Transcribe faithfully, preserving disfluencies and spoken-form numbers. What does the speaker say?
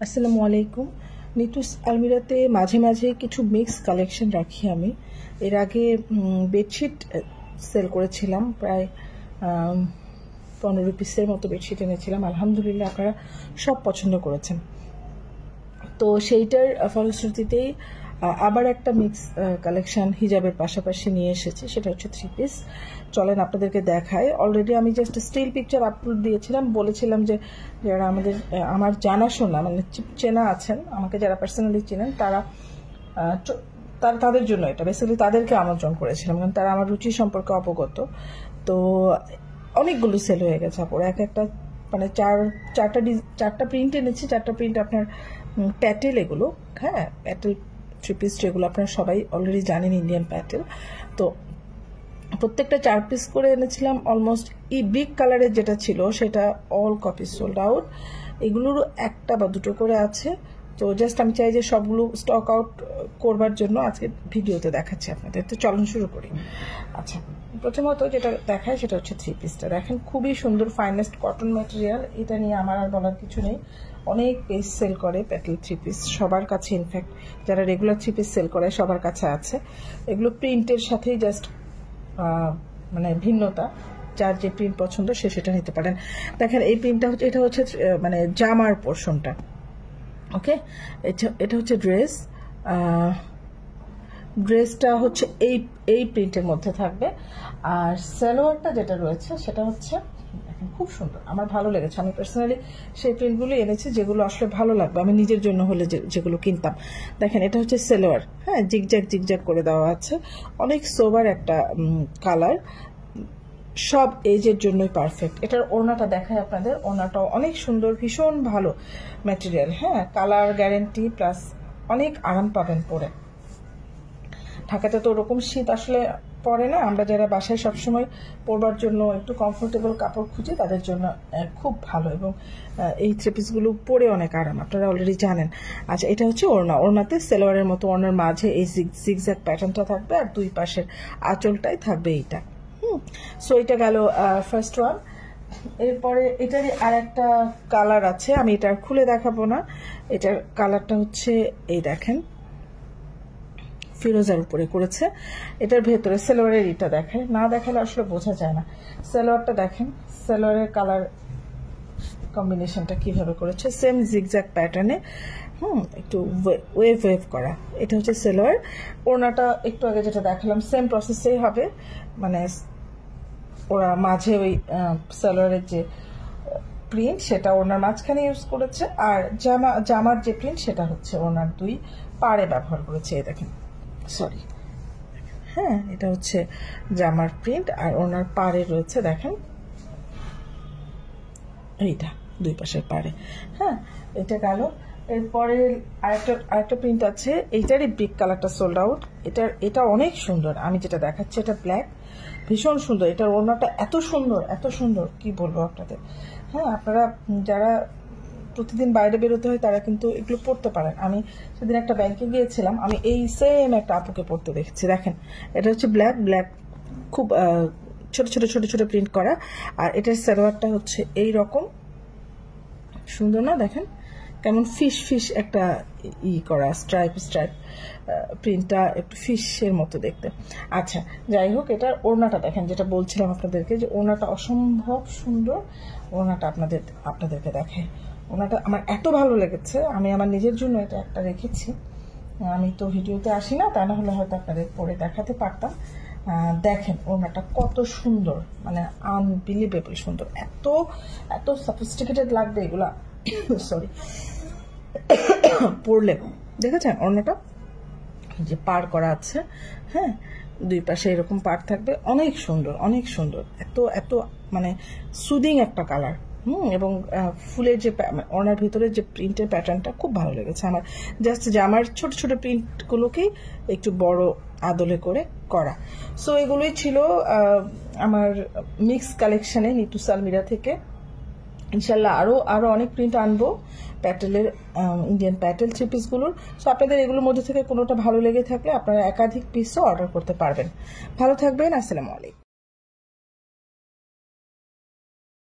আসসালামু আলাইকুম। নিতুস আলমিরাতে মাঝে মাঝে কিছু মিক্স কালেকশন রাখি আমি। এর আগে বেডশিট সেল করেছিলাম, প্রায় পনেরো পিসের মতো বেডশিট এনেছিলাম। আলহামদুলিল্লাহ আপনারা সব পছন্দ করেছেন। তো সেইটার ফলশ্রুতিতেই আবার একটা মিক্স কালেকশন হিজাবের পাশাপাশি নিয়ে এসেছি, সেটা হচ্ছে থ্রি পিস। চলেন আপনাদেরকে দেখাই। অলরেডি আমি জাস্ট স্টিল পিকচার আপলোড দিয়েছিলাম, বলেছিলাম যে যারা আমাদের আমার জানাশোনা মানে চেনা আছেন, আমাকে যারা পার্সোনালি চেনেন তারা তার তাদের জন্য এটা বেসিক্যালি তাদেরকে আমন্ত্রণ করেছিলাম, কারণ তারা আমার রুচি সম্পর্কে অবগত। তো অনেকগুলো সেল হয়ে গেছে আপুরা, এক একটা মানে চার চারটা চারটা প্রিন্ট এনেছি। চারটা প্রিন্ট আপনার প্যাটেল, এগুলো হ্যাঁ প্যাটেল থ্রি পিস, যেগুলো আপনারা সবাই অলরেডি জানেন ইন্ডিয়ান প্যাটেল। তো প্রত্যেকটা চার পিস করে এনেছিলাম। অলমোস্ট এই ব্রিক কালারের যেটা ছিল সেটা অল কপি সোল্ড আউট, এগুলোরও একটা বা দুটো করে আছে। তো জাস্ট আমি চাই যে সবগুলো স্টক আউট করবার জন্য আজকে ভিডিওতে দেখাচ্ছি আপনাদের। তো চলুন শুরু করি। আচ্ছা, প্রথমত যেটা দেখায় সেটা হচ্ছে থ্রি পিসটা। দেখেন খুবই সুন্দর, ফাইনেস্ট কটন ম্যাটেরিয়াল। এটা নিয়ে আমার আর বলার কিছু নেই। অনেক পেজ সেল করে প্যাটেল থ্রি পিস সবার কাছে, ইনফ্যাক্ট যারা রেগুলার থ্রি পিস সেল করে সবার কাছে আছে। এগুলো প্রিন্টের সাথেই জাস্ট মানে ভিন্নতা, যার যে প্রিন্ট পছন্দ সে সেটা নিতে পারেন। দেখেন এই প্রিন্টটা হচ্ছে, এটা হচ্ছে মানে জামার পোর্শনটা। ওকে, এটা এটা হচ্ছে ড্রেস। ড্রেসটা হচ্ছে এই এই প্রিন্টের মধ্যে থাকবে। আর সালোয়ারটা যেটা রয়েছে সেটা হচ্ছে খুব সুন্দর, আমার ভালো লেগেছে। আমি পার্সোনালি সেই প্রিন্টগুলো এনেছি যেগুলো আসলে ভালো লাগবে আমি নিজের জন্য হলে যেগুলো কিনতাম। দেখেন এটা হচ্ছে সালোয়ার, হ্যাঁ জিগজ্যাগ জিগজ্যাগ করে দেওয়া আছে। অনেক সোবার একটা কালার, সব এজের জন্যই পারফেক্ট। এটার ওড়নাটা দেখায় আপনাদের। ওড়নাটাও অনেক সুন্দর, ভীষণ ভালো ম্যাটেরিয়াল, হ্যাঁ কালার গ্যারেন্টি প্লাস অনেক আরাম পাবেন পরে। ঢাকাতে তো ওরকম শীত আসলে পরে না, আমরা যারা বাসায় সবসময় পরবার জন্য একটু কমফোর্টেবল কাপড় খুঁজি তাদের জন্য খুব ভালো, এবং এই থ্রি পিসগুলো পরে অনেক আরাম, আপনারা অলরেডি জানেন। আচ্ছা, এটা হচ্ছে ওড়না। ওড়নাতে সালোয়ারের মতো ওড়নার মাঝে এই জিগজ্যাগ প্যাটার্নটা থাকবে, আর দুই পাশের আঁচলটাই থাকবে এইটা। হুম সো এটা গেল ফার্স্ট ওয়ান। এরপরে এটারই আর একটা কালার আছে, আমি এটা খুলে দেখাবো না। এটার কালারটা হচ্ছে এই দেখেন ফিরোজার উপরে করেছে। এটার ভেতরে সালোয়ারের এটা দেখায়, না দেখালে আসলে বোঝা যায় না। সালোয়ারটা দেখেন, সালোয়ারের কালার কম্বিনেশনটা কিভাবে করেছে, সেম জিগজ্যাগ প্যাটার্নে, হুম একটু ওয়েভ ওয়েভ করা। এটা হচ্ছে সালোয়ার। ওড়নাটা একটু আগে যেটা দেখালাম সেম প্রসেসেই হবে, মানে ওরা মাঝে ওই সালোয়ারের যে প্রিন্ট সেটা ওনার মাঝখানে ইউজ করেছে, আর জামা জামার যে প্রিন্ট সেটা হচ্ছে ওনার দুই পাড়ে ব্যবহার করেছে। এই দেখেন, সরি হ্যাঁ এটা হচ্ছে জামার প্রিন্ট, আর ওনার পাড়ে রয়েছে দেখেন এইটা দুই পাশের পাড়ে। হ্যাঁ এটা গেল। এরপরে আরেকটা আরেকটা প্রিন্ট আছে, এইটারই ব্রিক কালারটা সোল্ড আউট। এটার এটা অনেক সুন্দর, আমি যেটা দেখাচ্ছি এটা ব্ল্যাক, ভীষণ সুন্দর। এটার ওড়নাটা এত সুন্দর এত সুন্দর কি বলবো আপনাদের। হ্যাঁ আপনারা যারা প্রতিদিন বাইরে বেরোতে হয় তারা কিন্তু এগুলো পড়তে পারেন। আমি সেদিন একটা ব্যাংকে গিয়েছিলাম, আমি এই সেম একটা আপুকে পড়তে দেখেছি। দেখেন এটা হচ্ছে ব্ল্যাক, ব্ল্যাক খুব ছোট ছোট ছোট ছোট প্রিন্ট করা। আর এটার সালোয়ারটা হচ্ছে এই রকম সুন্দর না, দেখেন কেমন ফিশ ফিশ একটা ই করা, স্ট্রাইপ স্ট্রাইপ প্রিন্টটা একটু ফিশের মতো দেখতে। আচ্ছা যাই হোক, এটার ওড়নাটা দেখেন, যেটা বলছিলাম আপনাদেরকে যে ওড়নাটা অসম্ভব সুন্দর। ওড়নাটা আপনাদের আপনাদেরকে দেখাই। ওড়নাটা আমার এত ভালো লেগেছে, আমি আমার নিজের জন্য এটা একটা রেখেছি। আমি তো ভিডিওতে আসি না, তা না হলে হয়তো আপনাদের পরে দেখাতে পারতাম। দেখেন ওড়নাটা কত সুন্দর, মানে আনবিলিভেবল সুন্দর, এত এত সফিস্টিকেটেড লাগবে এগুলা সরি পরলে। দেখেছেন ওড়নাটা যে পার করা আছে, হ্যাঁ দুই পাশে এরকম পার থাকবে, অনেক সুন্দর অনেক সুন্দর, এত এত মানে সুদিং একটা কালার। হুম এবং ফুলের যে ওড়নার ভিতরে যে প্রিন্টের প্যাটার্নটা খুব ভালো লেগেছে আমার। জাস্ট জামার ছোট ছোট প্রিন্টগুলোকেই একটু বড় আদলে করে করা। সো এগুলোই ছিল আমার মিক্স কালেকশনে নিতুস আলমিরা থেকে। ইনশাল্লাহ আরও আরও অনেক প্রিন্ট আনবো প্যাটেলের, ইন্ডিয়ান প্যাটেল থ্রি পিসগুলোর। সো আপনাদের এগুলোর মধ্যে থেকে কোনোটা ভালো লেগে থাকলে আপনারা একাধিক পিসও অর্ডার করতে পারবেন। ভালো থাকবেন, আসসালামু আলাইকুম।